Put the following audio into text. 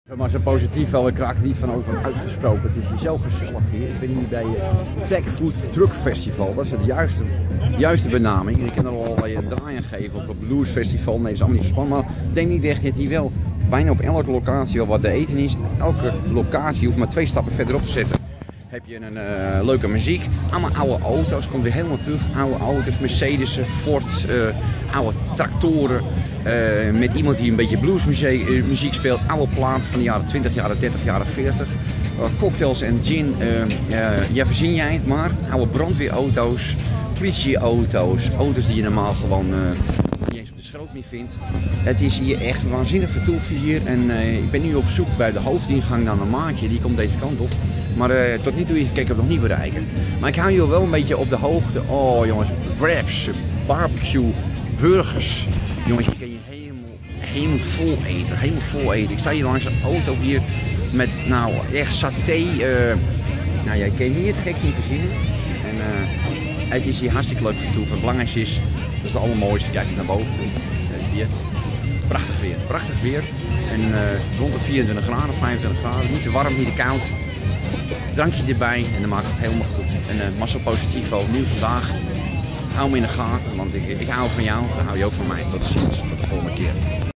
Maar zo positief wel, ik raak er niet van over uitgesproken. Het is hier zo gezellig hier. Ik ben hier bij het Trackfood Truck Festival. Dat is de juiste benaming. Ik kan er al allerlei draaien geven of het Blues Festival. Nee, dat is allemaal niet zo spannend. Maar denk niet weg dat hier wel bijna op elke locatie wel wat te eten is. Elke locatie hoeft maar 2 stappen verderop te zetten. Heb je een leuke muziek. Allemaal oude auto's, komt weer helemaal terug. Oude auto's, Mercedes, Ford, oude tractoren. Met iemand die een beetje bluesmuziek speelt. Oude plaat van de jaren 20, jaren 30, jaren 40. Cocktails en gin. Ja, verzin jij het maar. Oude brandweerauto's, politieauto's. Auto's die je normaal gewoon niet eens op de schroot meer vindt. Het is hier echt een waanzinnig vertoef hier. En ik ben nu op zoek bij de hoofdingang naar een maatje. Die komt deze kant op. Maar tot nu toe kan ik het nog niet bereiken. Maar ik hou je wel een beetje op de hoogte. Oh jongens, wraps, barbecue, burgers. Jongens, je kan je helemaal vol eten. Ik sta hier langs een auto hier met nou echt saté. Nou jij kan hier het gek niet verzinnen. En het is hier hartstikke leuk vertoef. Het belangrijkste is, dat is het allermooiste. Kijk eens naar boven toe. Hier. Prachtig weer. En rond de 24 graden, 25 graden. Niet te warm, niet te koud. Drankje erbij en dan maakt het helemaal goed. En Marcel Positivo, opnieuw vandaag. Hou me in de gaten, want ik hou van jou, dan hou je ook van mij. Tot ziens, tot de volgende keer.